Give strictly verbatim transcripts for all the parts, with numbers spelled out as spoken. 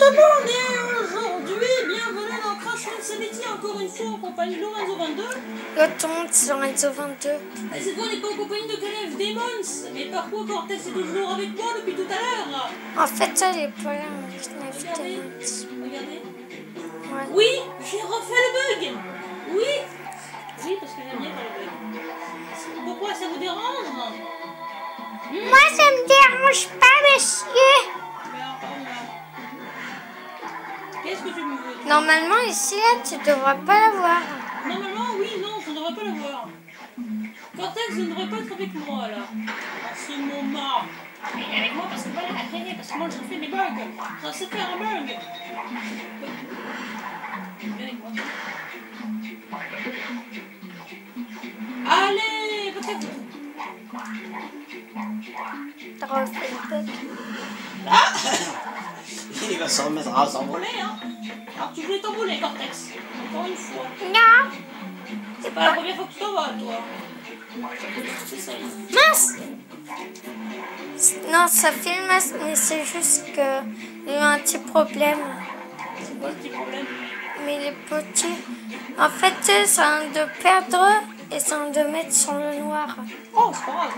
tout le monde et aujourd'hui, bienvenue dans Crash Insanity, encore une fois en compagnie de Lorenzo vingt-deux. Le ton c'est Lorenzo vingt-deux. Et cette fois, on n'est pas en compagnie de Clef Demons, mais par contre, Cortex est toujours avec moi depuis tout à l'heure. En fait, ça, il est pas là, Clef Regardez, Demons. regardez. Ouais. Oui, j'ai refait le bug. Oui, oui, parce que j'aime bien faire le bug. Pourquoi ça vous dérange? hmm Moi, ça me dérange pas, monsieur. Qu'est-ce que tu me veux? Normalement, ici, là, tu devrais pas l'avoir. Normalement, oui, non, je ne devrais pas le voir. Cortex ne devrait pas être avec moi, là. En ce moment. Il est avec moi parce que voilà, parce que moi, je fais des bugs. Je sais faire un bug. Viens avec moi. Allez, peut-être. T'as refait le bug. Ah il va se remettre à s'envoler, hein. Alors, tu voulais t'envoler, Cortex. Encore une fois. Non. C'est pas la première fois que tu t'envoles, toi. C'est ça. Mince. Non, ça filme, mais c'est juste que il y a eu un petit problème. C'est quoi le petit problème? Mais les petits, en fait, c'est un de perdre et c'est un de mettre sur le noir. Oh, c'est pas grave.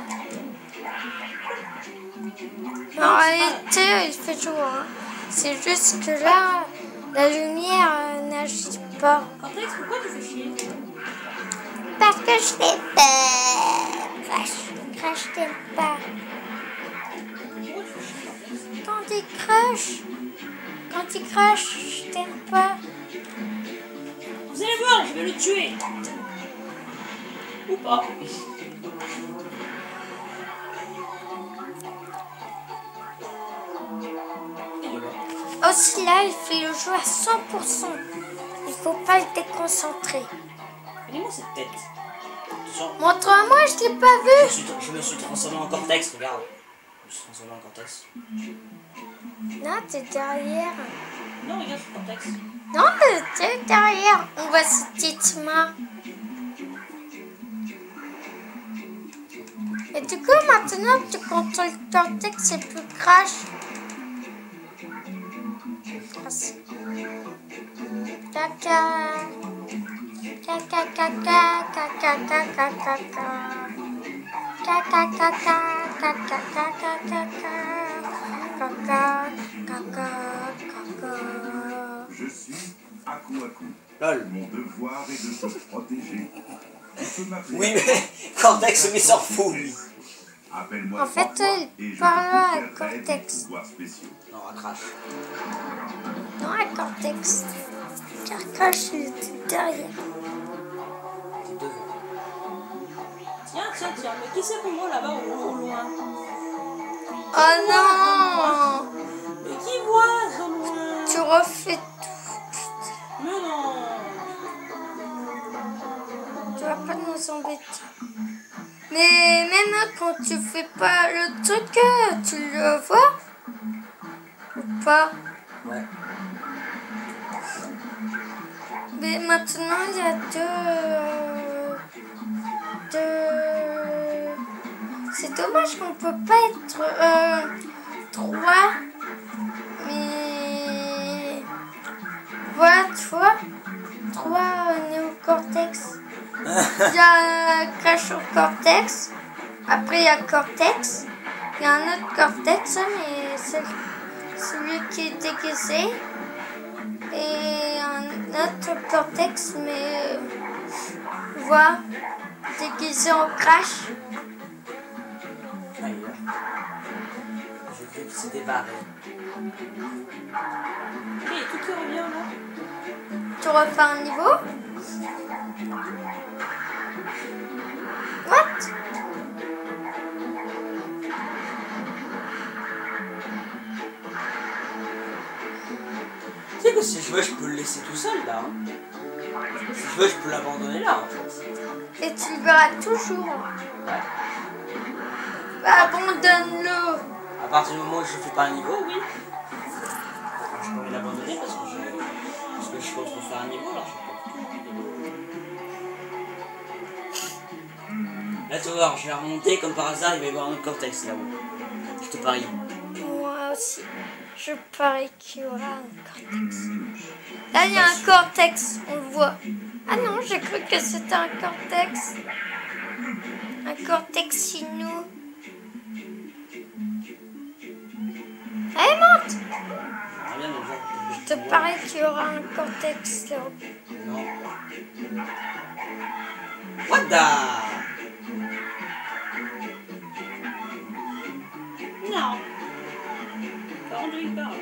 En réalité, il fait jour. Hein. C'est juste que là, la lumière euh, n'agit pas. Cortex, pourquoi tu fais chier? Parce que je fais peur. Crash, Crash, t'aime pas. Pourquoi tu fais chier, Cortex? Quand il crash, quand il crash, je t'aime pas. Vous allez voir, je vais le tuer. Ou pas. Aussi là, il fait le jeu à cent pour cent. Il faut pas le déconcentrer. Regardez-moi cette tête. Attention. Montre-moi, je l'ai pas Je me, vu. suis, je me suis transformé en Cortex, regarde. Je me suis transformé en Cortex. Non, t'es derrière. Non, regarde, je suis Cortex. Non, mais t'es derrière. On voit cette petite main. Et du coup, maintenant, tu contrôles Cortex, c'est plus Crash. Caca. Caca, caca, caca, caca, caca. Caca, caca, caca, caca, caca. Caca, caca, caca. Je suis Aku Aku. Lol. Mon devoir est de te protéger. Tu peux m'appeler. Oui, mais Cortex, mais s'en fout, lui. Appelle-moi En fait, trois fois il et je parle te à conférerai des Cortex. pouvoirs spéciaux. Non, à Crash. Non, à Cortex. Car Crash, il était derrière. C'est devant. Tiens, tiens, tiens, mais qui c'est pour moi là-bas au, au loin? Oh non! Mais qui voit au loin? Tu refais tout. Mais non. Tu vas pas nous embêter. Mais même quand tu fais pas le truc, tu le vois? Ou pas? Ouais. Mais maintenant, il y a deux... deux... C'est dommage qu'on peut pas être euh, trois. Mais... Voilà, tu vois? Trois euh, néocortex. Il y a Crash au Cortex. Après, il y a Cortex. Il y a un autre Cortex, mais c'est celui qui est déguisé. Et un autre Cortex, mais voilà, déguisé en Crash. Ah, il est là. J'ai vu qu'il s'était barré. Hé, tout qui revient là? Tu refais un niveau? What? Tu sais que si je veux, je peux le laisser tout seul là. Hein. Si je veux, je peux l'abandonner là en fait. Et tu le verras toujours. Ouais. Bah, abandonne-le. À partir du moment où je fais pas un niveau, oui. Alors, je pourrais l'abandonner parce que je. Parce que je peux refaire un niveau là. Là, tu vas voir, je vais remonter comme par hasard, il va y avoir un autre Cortex là-haut. Je te parie. Moi aussi. Je Je parie qu'il y aura un cortex. Là, il y a un cortex, on le voit. Ah non, j'ai cru que c'était un cortex. Un cortex chez nous. Allez, monte! Je te parie qu'il y aura un cortex là. Non. What the? Non. Par contre, il parle.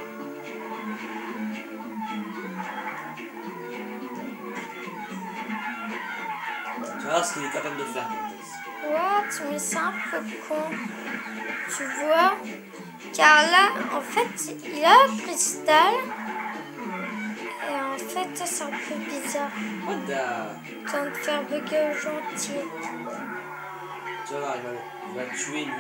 Tu vas voir ce qu'il est capable de faire. What? Mais c'est un peu con. Tu vois? Car là, en fait, il a un cristal. Et en fait, c'est un peu bizarre. What the? Tu vas me faire bugger gentil. Tu vas voir, il va, il va tuer lui là.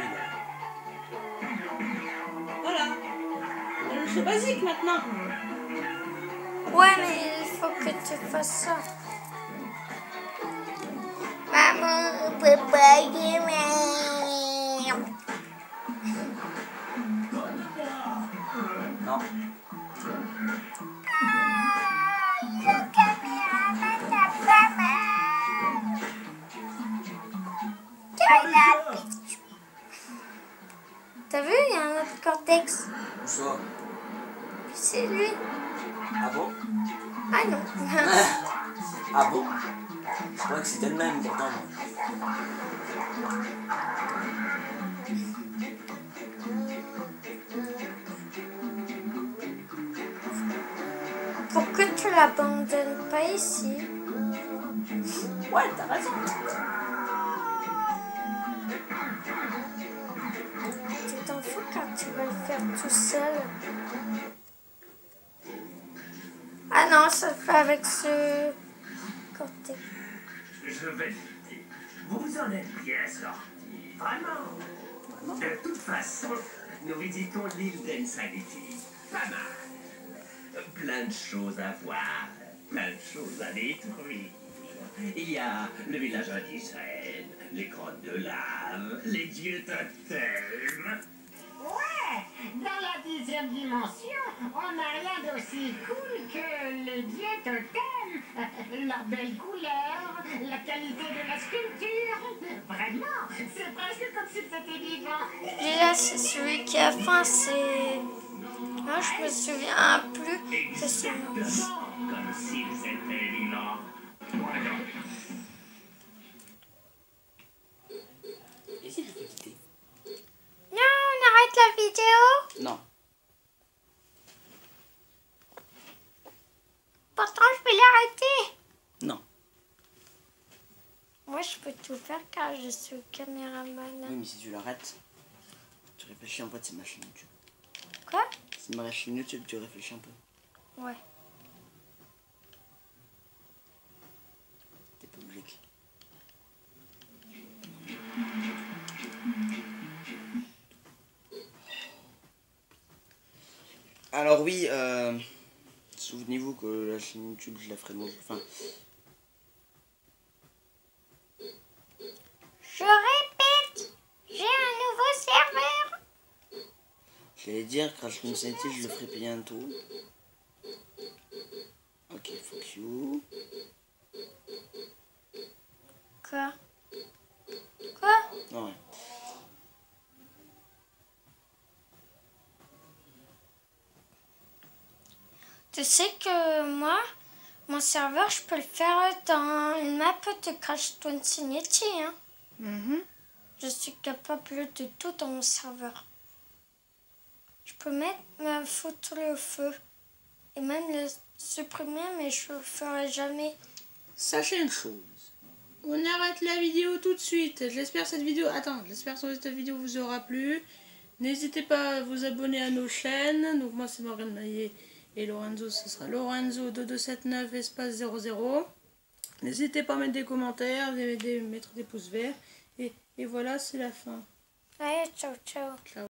Voilà. Le jeu basique maintenant. Ouais, mais il faut que tu fasses ça. Maman, on peut pas gamer. Non. T'as vu, il y a un autre cortex. Où ça? C'est lui. Ah bon? Ah non. Ah bon? Je crois que c'était le même pourtant. Pourquoi tu l'abandonnes pas ici? Ouais, t'as raison. Tu t'en fous car tu vas le faire tout seul. Ah non, ça le fait avec ce cortex. Je vais le dire. Vous en êtes bien sortis. Vraiment. De toute façon, nous visitons l'île d'Insanity. Pas mal. Plein de choses à voir. Plein de choses à détruire. Il y a le village indigène, les grottes de lave, les dieux totems. Ouais, dans la dixième dimension, on n'a rien d'aussi cool que les dieux totems, leur belle couleur, la qualité de la sculpture. Vraiment, c'est presque comme si c'était vivant. Et là, c'est celui qui a faim, c'est... Moi, je me souviens plus de son nom. Exactement comme s'ils étaient vivants. Voilà. Et si je peux quitter? Non, on arrête la vidéo. Non. Pourtant, je vais l'arrêter. Non. Moi, je peux tout faire car je suis caméraman. Oui, mais si tu l'arrêtes, tu réfléchis en fait, c'est ma chaîne YouTube. Quoi? C'est ma chaîne YouTube, tu réfléchis un peu. Ouais. T'es pas obligé. Alors oui, euh, souvenez-vous que la chaîne YouTube, je la ferai mon... Enfin, Je répète, j'ai un nouveau serveur. j'allais dire, Crash Insanity, je le ferai bientôt. Ok, fuck you. Quoi? Quoi? Ouais. Tu sais que moi, mon serveur, je peux le faire dans une map de Crash Insanity, hein. Mhm. Je suis capable de tout dans mon serveur. Je peux même me foutre le feu et même le supprimer, mais je le ferai jamais. Sachez une chose. On arrête la vidéo tout de suite. J'espère cette vidéo... Attends, j'espère que cette vidéo vous aura plu. N'hésitez pas à vous abonner à nos chaînes. Donc moi c'est Morgane Maillet et Lorenzo, ce sera Lorenzo deux deux sept neuf espace zéro zéro. N'hésitez pas à mettre des commentaires, des, des, mettre des pouces verts. Et, et voilà, c'est la fin. Allez, ciao, ciao. Ciao.